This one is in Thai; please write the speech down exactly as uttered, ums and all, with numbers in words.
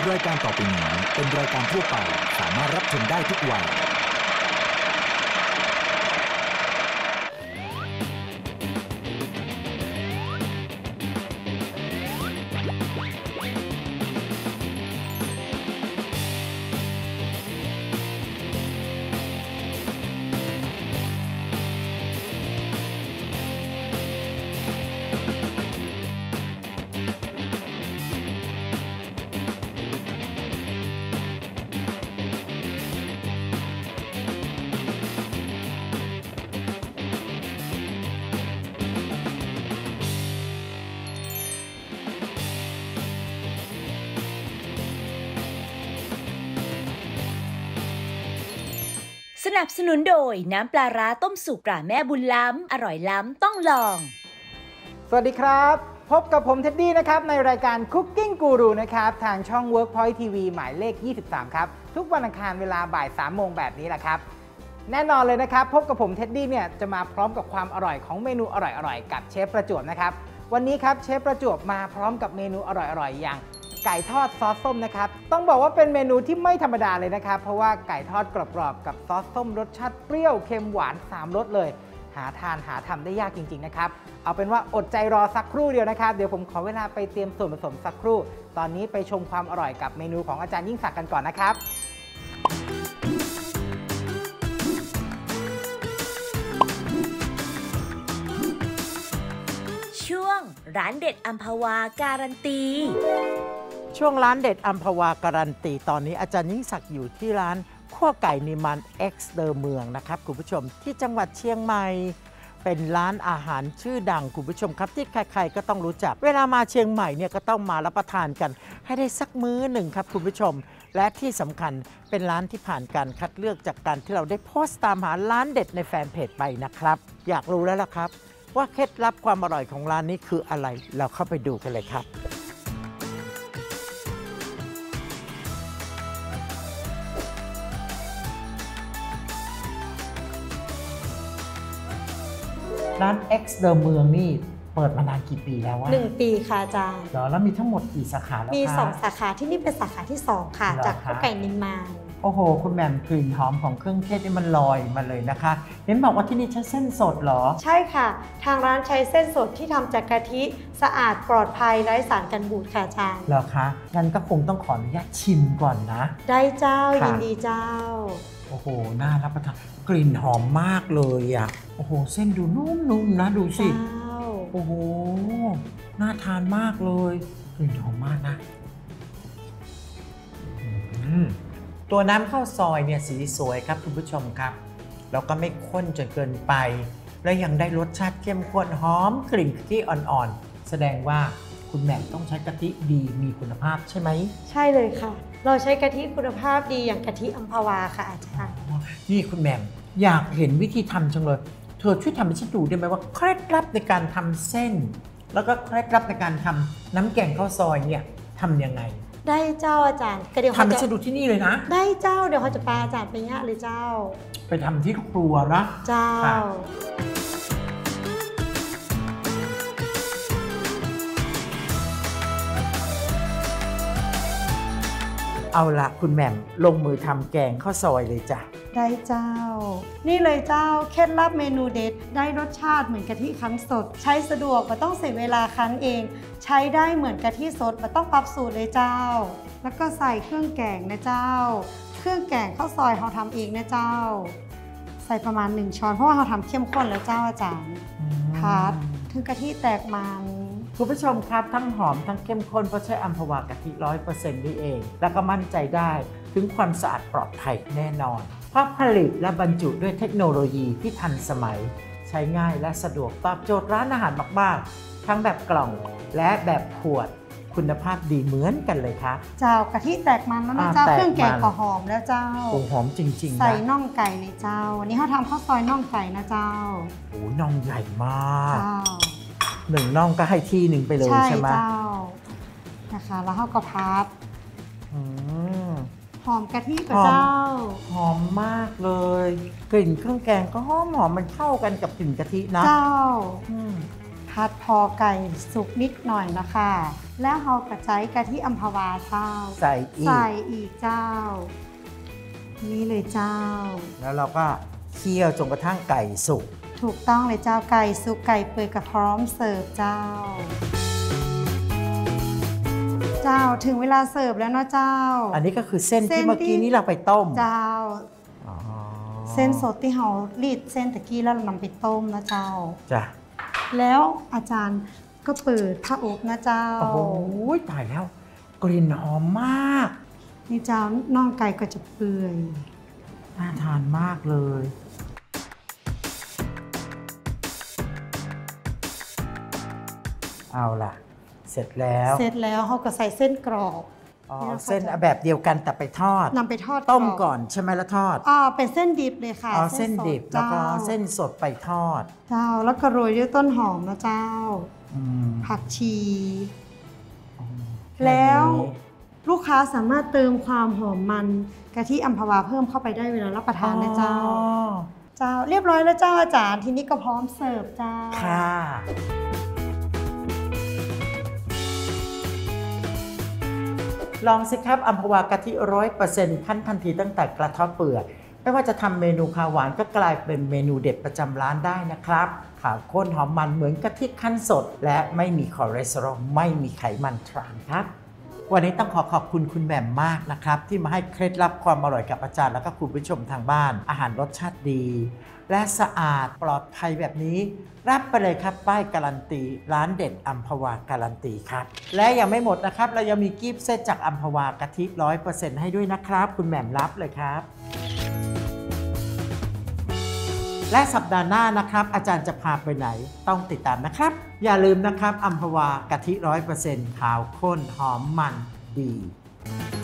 รายการต่อไปนี้เป็นรายการทั่วไปสามารถรับชมได้ทุกวัยสนับสนุนโดยน้ำปลาร้าต้มสุกตราแม่บุญล้ำอร่อยล้ำต้องลองสวัสดีครับพบกับผมเท็ดดี้นะครับในรายการ Cooking Guru นะครับทางช่อง Workpoint ที วี หมายเลขยี่สิบสามครับทุกวันอังคารเวลาบ่ายสามโมงแบบนี้แหละครับแน่นอนเลยนะครับพบกับผมเท็ดดี้เนี่ยจะมาพร้อมกับความอร่อยของเมนูอร่อยๆกับเชฟประจวบนะครับวันนี้ครับเชฟประจวบมาพร้อมกับเมนูอร่อยๆอย่างไก่ทอดซอสส้มนะครับต้องบอกว่าเป็นเมนูที่ไม่ธรรมดาเลยนะครับเพราะว่าไก่ทอดกรอบๆกับซอสส้มรสชาติเปรี้ยวเค็มหวานสามรสเลยหาทานหาทำได้ยากจริงๆนะครับเอาเป็นว่าอดใจรอสักครู่เดียวนะครับเดี๋ยวผมขอเวลาไปเตรียมส่วนผสมสักครู่ตอนนี้ไปชมความอร่อยกับเมนูของอาจารย์ยิ่งศักดิ์กันก่อนนะครับช่วงร้านเด็ดอัมพวาการันตีช่วงร้านเด็ดอัมพวาการันตีตอนนี้อาจารย์ยิ่งศักดิ์อยู่ที่ร้านขั้วไก่นิมันเอ็กซ์เดอร์เมืองนะครับคุณผู้ชมที่จังหวัดเชียงใหม่เป็นร้านอาหารชื่อดังคุณผู้ชมครับที่ใครๆก็ต้องรู้จักเวลามาเชียงใหม่เนี่ยก็ต้องมารับประทานกันให้ได้สักมื้อหนึ่งครับคุณผู้ชมและที่สำคัญเป็นร้านที่ผ่านการคัดเลือกจากการที่เราได้โพสต์ตามหาร้านเด็ดในแฟนเพจไปนะครับอยากรู้แล้วล่ะครับว่าเคล็ดลับความอร่อยของร้านนี้คืออะไรเราเข้าไปดูกันเลยครับร้าน X เดอ เมืองนี่เปิดมานานกี่ปีแล้ววะหนึ่งปีค่ะอาจารย์แล้วมีทั้งหมดกี่สาขาแล้วคะมีสองสาขาที่นี่เป็นสาขาที่สองค่ะจากข้าวไก่นิมมานโอ้โหคุณแหม่มกลิ่นหอมของเครื่องเทศนี่มันลอยมาเลยนะคะเห็นบอกว่าที่นี่ใช้เส้นสดเหรอใช่ค่ะทางร้านใช้เส้นสดที่ทำจากกะทิสะอาดปลอดภัยไร้สารกันบูดค่ะอาจารย์เหรอคะงั้นก็คงต้องขออนุญาตชิมก่อนนะได้เจ้ายินดีเจ้าโอ้โหน่ารับประทานกลิ่นหอมมากเลยอ่ะโอ้โหเส้นดูนุ่มๆนะดูสิโอ้โหน่าทานมากเลยกลิ่นหอมมากนะตัวน้ำข้าวซอยเนี่ยสีสวยครับคุณผู้ชมครับแล้วก็ไม่ข้นจนเกินไปและยังได้รสชาติเข้มข้นหอมกลิ่นกะทิอ่อนๆแสดงว่าคุณแหม่มต้องใช้กะทิดีมีคุณภาพใช่ไหมใช่เลยค่ะเราใช้กะทิคุณภาพดีอย่างกะทิอัมพวาค่ะอาจารย์นี่คุณแหม่มอยากเห็นวิธีทำจังเลยเธอช่วยทำให้ฉันดูได้ไหมว่าเคล็ดลับในการทำเส้นแล้วก็เคล็ดลับในการทำน้ำแกงข้าวซอยเนี่ยทำยังไงได้เจ้าอาจารย์เดี๋ยวทำให้ฉันดูที่นี่เลยนะได้เจ้าเดี๋ยวเขาจะพาอาจารย์ไปเนี่ยเลยเจ้าไปทำที่ครัวนะเจ้าเอาละคุณแหม่มลงมือทำแกงข้าวซอยเลยจ้ะได้เจ้านี่เลยเจ้าเคล็ดลับเมนูเด็ดได้รสชาติเหมือนกะทิคั้นสดใช้สะดวกไม่ต้องเสียเวลาคั้นเองใช้ได้เหมือนกะทิสดไม่ต้องปรับสูตรเลยเจ้าแล้วก็ใส่เครื่องแกงนะเจ้าเครื่องแกงข้าวซอยเราทำเองนะเจ้าใส่ประมาณหนึ่งช้อนเพราะว่าเราทำเข้มข้นแล้วเจ้าอาจารย์ครับถึงกะทิแตกมันคุณผู้ชมครับทั้งหอมทั้งเข้มข้นเพราะใช้อัมพวากะทิ ร้อยเปอร์เซ็นต์ นี่เองแล้วก็มั่นใจได้ถึงความสะอาดปลอดภัยแน่นอนเพราะผลิตและบรรจุด้วยเทคโนโลยีที่ทันสมัยใช้ง่ายและสะดวกตอบโจทย์ร้านอาหารมากๆทั้งแบบกล่องและแบบขวดคุณภาพดีเหมือนกันเลยครับเจ้ากะทิแตกมันแล้วนะเจ้าเครื่องแกงก็หอมแล้วเจ้าโอ้หอมจริงๆใส่น่องไก่ในเจ้าวันนี้เขาทำข้าวซอยน่องไก่นะเจ้าโอ้น่องใหญ่มากหนึ่งน่องก็ให้ที่หนึ่งไปเลยใช่ไหมใช่เจ้านะคะแล้วเขาก็พับหอมกะทิกับเจ้าหอมมากเลยกลิ่นเครื่องแกงก็หอมหอมมันเข้ากันกับกลิ่นกะทินะเจ้าพัดพอไก่สุกนิดหน่อยนะคะแล้วเรากระจายกะทิอัมพวาเจ้าใส่อีกใส่อีกเจ้า นี่เลยเจ้าแล้วเราก็เคี่ยวจนกระทั่งไก่สุกถูกต้องเลยเจ้าไก่สุกไก่เปื่อยกับพร้อมเสิร์ฟเจ้า เจ้าถึงเวลาเสิร์ฟแล้วนะเจ้าอันนี้ก็คือเส้นเส้ที่นเมื่อกี้ที่นี้เราไปต้มเจ้าอ๋อเส้นสดที่เรารีดเส้นตะกี้แล้วเรานำไปต้มนะเจ้าจ้ะแล้วอาจารย์ก็เปิดผ้าอบนะเจ้าโอ้โหตายแล้วกลิ่นหอมมากนี่เจ้าน่องไก่ก็จะเปื่อยน่าทานมากเลย เอาล่ะ เสร็จแล้วเสร็จแล้วเขาก็ใส่เส้นกรอบอ๋อนี่นะคะเส้นแบบเดียวกันแต่ไปทอดนำไปทอดต้มรบก่อนใช่ไหมแล้วทอดอ่าเป็นเส้นดิบเลยค่ะอ๋อเส้นสดิบแล้วก็จ้าเส้นสดไปทอดเจ้าแล้วก็โรยด้วยต้นหอมนะเจ้าอืมผักชีอืมแล้วค่นี้ลูกค้าสามารถเติมความหอมมันกะทิอัมพวาเพิ่มเข้าไปได้เวลารับประทานนะเจ้าอ๋อเจ้าเรียบร้อยแล้วเจ้าอาจารย์ทีนี้ก็พร้อมเสิร์ฟเจ้าค่ะ ลองสิครับอัมพวากะทิร้อยเปอร์เซ็นต์ขั้นทันทีตั้งแต่กระเทาะเปลือกไม่ว่าจะทำเมนูข้าวหวานก็กลายเป็นเมนูเด็ดประจำร้านได้นะครับขาวข้นหอมมันเหมือนกะทิขั้นสด และไม่มีคอเลสเตอรอลไม่มีไขมันทรานครับ วันนี้ต้องขอขอบคุณคุณแหม่มมากนะครับที่มาให้เคล็ดลับความอร่อยกับอาจารย์แล้วก็คุณผู้ชมทางบ้านอาหารรสชาติดี และสะอาดปลอดภัยแบบนี้ รับไปเลยครับป้ายการันตีร้านเด็ดอัมพวาการันตีครับและยังไม่หมดนะครับเรายังมีกิฟต์เซตจากอัมพวากะทิ ร้อยเปอร์เซ็นต์ ให้ด้วยนะครับคุณแหม่มรับเลยครับ และสัปดาห์หน้านะครับอาจารย์จะพาไปไหนต้องติดตามนะครับอย่าลืมนะครับอัมพวากะทิ ร้อยเปอร์เซ็นต์ ขาวข้นหอมมันดี